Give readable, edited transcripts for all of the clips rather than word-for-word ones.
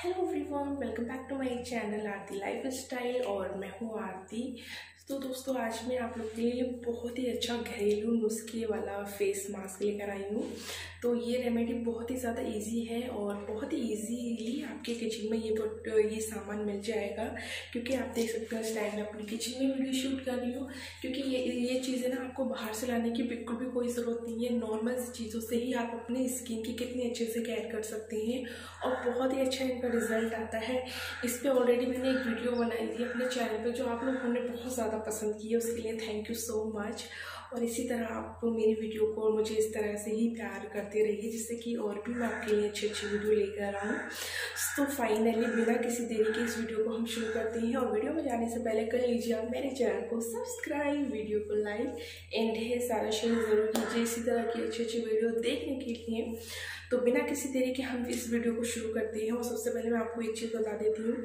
Hello everyone, welcome back to my channel Aarti life style. और मैं हूँ आरती। तो दोस्तों, आज मैं आप लोग के लिए बहुत ही अच्छा घरेलू नुस्खे वाला फेस मास्क लेकर आई हूँ। तो ये रेमेडी बहुत ही ज़्यादा इजी है और बहुत ही इजीली आपके किचन में ये सामान मिल जाएगा। क्योंकि आप देख सकते हैं इस टाइम में अपनी किचन में वीडियो शूट कर रही हूँ। क्योंकि ये चीज़ें ना आपको बाहर से लाने की बिल्कुल भी कोई ज़रूरत नहीं है। नॉर्मल चीज़ों से ही आप अपनी स्किन की कितनी अच्छे से केयर कर सकते हैं और बहुत ही अच्छा इनका रिजल्ट आता है। इस पर ऑलरेडी मैंने एक वीडियो बनाई थी अपने चैनल पे, जो आप लोगों ने बहुत ज़्यादा पसंद की है। उसके लिए थैंक यू सो मच। और इसी तरह आप मेरी वीडियो को और मुझे इस तरह से ही प्यार करते रहिए, जिससे कि और भी मैं आपके लिए अच्छी अच्छी वीडियो लेकर आऊँ। तो फाइनली बिना किसी देरी के इस वीडियो को हम शुरू करते हैं। और वीडियो में जाने से पहले कर लीजिए आप मेरे चैनल को सब्सक्राइब, वीडियो को लाइक एंड ढेर सारा शेयर ज़रूर कीजिए इसी तरह की अच्छी अच्छी वीडियो देखने के लिए। तो बिना किसी देरी के हम इस वीडियो को शुरू करते हैं। और सबसे पहले मैं आपको एक चीज़ बता देती हूँ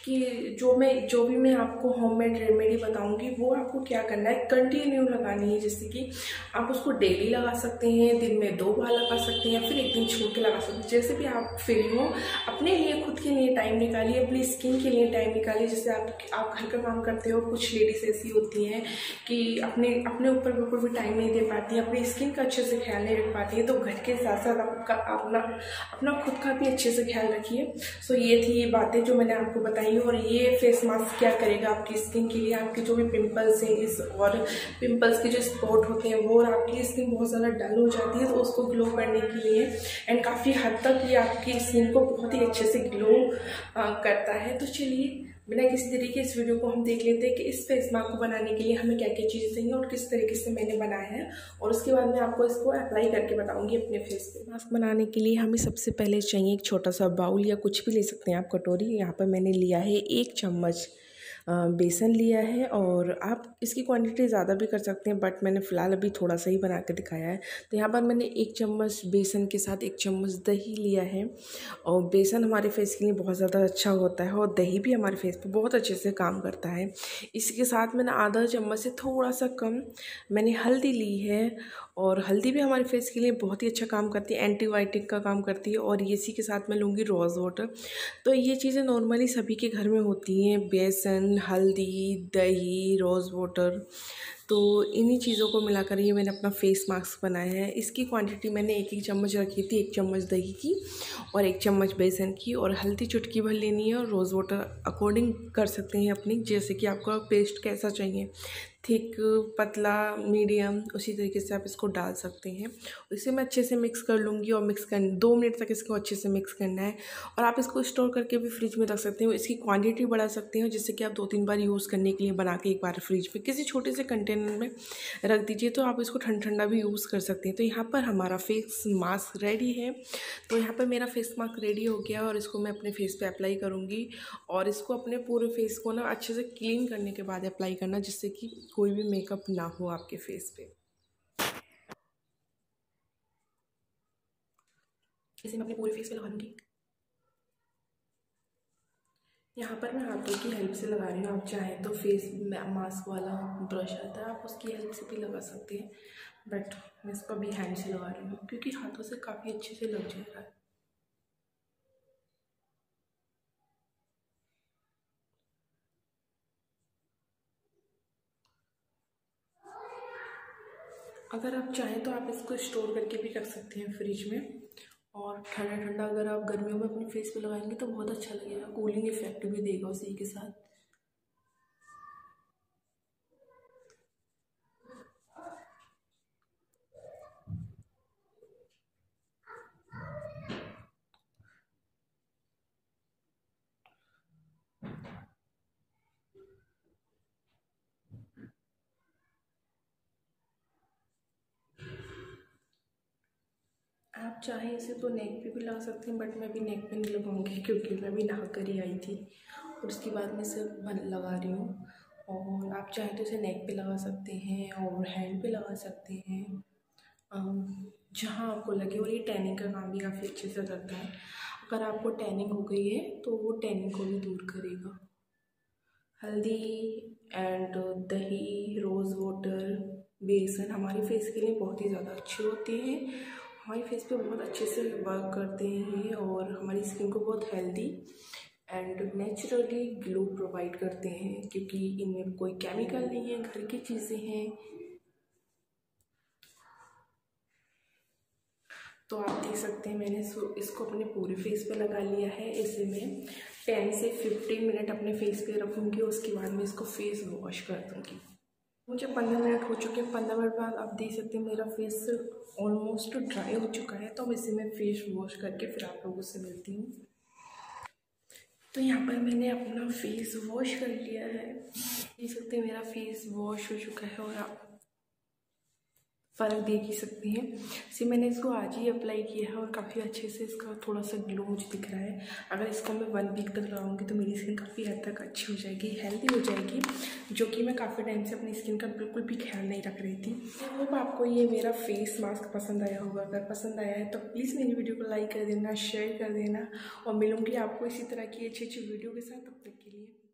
कि जो भी मैं आपको होममेड रेमेडी बताऊंगी वो आपको क्या करना है, कंटिन्यू लगानी है। जैसे कि आप उसको डेली लगा सकते हैं, दिन में 2 बार लगा सकते हैं, फिर एक दिन छोड़ के लगा सकते हैं। जैसे भी आप फ्री हो, अपने लिए खुद के लिए टाइम निकालिए, अपनी स्किन के लिए टाइम निकालिए। जैसे आप घर का काम करते हो, कुछ लेडीज ऐसी होती हैं कि अपने ऊपर बिल्कुल भी टाइम नहीं दे पाती हैं, अपनी स्किन का अच्छे से ख्याल नहीं रख पाती है। तो घर के साथ साथ अपना खुद का भी अच्छे से ख्याल रखिए। सो ये थी ये बातें जो मैंने आपको बताई। और ये फेस मास्क क्या करेगा आपकी स्किन के लिए, आपके जो भी पिंपल्स हैं और पिंपल्स के जो स्पॉट होते हैं वो, और आपकी स्किन बहुत ज़्यादा डल हो जाती है तो उसको ग्लो करने के लिए एंड काफ़ी हद तक ये आपकी स्किन को बहुत ही अच्छे से ग्लो करता है। तो चलिए बिना किसी तरीके इस वीडियो को हम देख लेते हैं कि इस फेस मास्क को बनाने के लिए हमें क्या क्या चीज़ें चाहिए और किस तरीके से मैंने बनाया है। और उसके बाद मैं आपको इसको अप्लाई करके बताऊंगी अपने फेस पे। मास्क बनाने के लिए हमें सबसे पहले चाहिए एक छोटा सा बाउल या कुछ भी ले सकते हैं आप, कटोरी। यहाँ पर मैंने लिया है 1 चम्मच बेसन लिया है। और आप इसकी क्वांटिटी ज़्यादा भी कर सकते हैं, बट मैंने फ़िलहाल अभी थोड़ा सा ही बना के दिखाया है। तो यहाँ पर मैंने 1 चम्मच बेसन के साथ 1 चम्मच दही लिया है। और बेसन हमारे फेस के लिए बहुत ज़्यादा अच्छा होता है और दही भी हमारे फेस पे बहुत अच्छे से काम करता है। इसके साथ मैंने आधा चम्मच से थोड़ा सा कम मैंने हल्दी ली है। और हल्दी भी हमारे फेस के लिए बहुत ही अच्छा काम करती है, एंटीबायोटिक का काम करती है। और इसी के साथ मैं लूँगी रोज़ वाटर। तो ये चीज़ें नॉर्मली सभी के घर में होती हैं, बेसन, हल्दी, दही, रोज़ वाटर। तो इन्हीं चीज़ों को मिलाकर ये मैंने अपना फेस मास्क बनाया है। इसकी क्वांटिटी मैंने 1 चम्मच रखी थी, 1 चम्मच दही की और 1 चम्मच बेसन की। और हल्दी चुटकी भर लेनी है और रोज़ वाटर अकॉर्डिंग कर सकते हैं अपनी, जैसे कि आपका पेस्ट कैसा चाहिए, थिक, पतला, मीडियम, उसी तरीके से आप इसको डाल सकते हैं। इसे मैं अच्छे से मिक्स कर लूँगी और 2 मिनट तक इसको अच्छे से मिक्स करना है। और आप इसको स्टोर करके भी फ्रिज में रख सकते हो। इसकी क्वांटिटी बढ़ा सकते हो, जिससे कि आप 2-3 बार यूज़ करने के लिए बना के एक बार फ्रिज में किसी छोटे से कंटेनर में रख दीजिए, तो आप इसको ठंडा भी यूज़ कर सकते हैं। तो यहाँ पर हमारा फेस मास्क रेडी है। तो यहाँ पर मेरा फेस मास्क रेडी हो गया और इसको मैं अपने फेस पे अप्लाई करूँगी। और इसको अपने पूरे फेस को ना अच्छे से क्लीन करने के बाद अप्लाई करना, जिससे कि कोई भी मेकअप ना हो आपके फेस पे। इसे मैं अपने पूरे फेस पे लगा लूँगी। यहाँ पर मैं हाथों की हेल्प से लगा रही हूँ। आप चाहें तो फेस मास्क वाला ब्रश आता है, आप उसकी हेल्प से भी लगा सकते हैं, बट मैं इसको भी हैंड से लगा रही हूँ क्योंकि हाथों से काफ़ी अच्छे से लग जाएगा। अगर आप चाहें तो आप इसको स्टोर करके भी रख सकते हैं फ्रिज में। और ठंडा ठंडा अगर आप गर्मियों में अपने फेस पे लगाएंगे तो बहुत अच्छा लगेगा, कूलिंग इफेक्ट भी देगा उसी के साथ। आप चाहें इसे तो नेक पे भी लगा सकते हैं, बट मैं भी नेक पे नहीं लगाऊंगी क्योंकि मैं भी नहा कर ही आई थी और उसके बाद मैं इसे लगा रही हूँ। और आप चाहें तो इसे नेक पे लगा सकते हैं और हैंड पे लगा सकते हैं, जहाँ आपको लगे। और ये टैनिंग का काम भी काफ़ी अच्छे से करता है। अगर आपको टैनिंग हो गई है तो वो टैनिंग को भी दूर करेगा। हल्दी एंड दही, रोज़ वाटर, बेसन हमारे फेस के लिए बहुत ही ज़्यादा अच्छे होते हैं। हमारी फेस पे बहुत अच्छे से वर्क करते हैं और हमारी स्किन को बहुत healthy and naturally glow provide करते हैं, क्योंकि इनमें कोई केमिकल नहीं है, घर की चीज़ें हैं। तो आप देख सकते हैं मैंने इसको अपने पूरे फेस पे लगा लिया है। इसे मैं 10 से 15 मिनट अपने फेस पे रखूँगी, उसके बाद मैं इसको फेस वॉश कर दूँगी। मुझे 15 मिनट हो चुके हैं। 15 मिनट बाद आप देख सकते हैं मेरा फेस ऑलमोस्ट ड्राई हो चुका है। तो अब इसे मैं फेस वॉश करके फिर आप लोगों से मिलती हूँ। तो यहाँ पर मैंने अपना फेस वॉश कर लिया है। देख सकते हैं मेरा फेस वॉश हो चुका है और आप फ़र्क देख ही सकते हैं। इसे मैंने इसको आज ही अप्लाई किया है और काफ़ी अच्छे से इसका थोड़ा सा ग्लो मुझे दिख रहा है। अगर इसको मैं 1 वीक तक लगाऊंगी तो मेरी स्किन काफ़ी हद तक अच्छी हो जाएगी, हेल्दी हो जाएगी, जो कि मैं काफ़ी टाइम से अपनी स्किन का बिल्कुल भी ख्याल नहीं रख रही थी। आई होप आपको ये मेरा फेस मास्क पसंद आया होगा। अगर पसंद आया है तो प्लीज़ मेरी वीडियो को लाइक कर देना, शेयर कर देना और मिलूँगी आपको इसी तरह की अच्छी अच्छी वीडियो के साथ। तब तक के लिए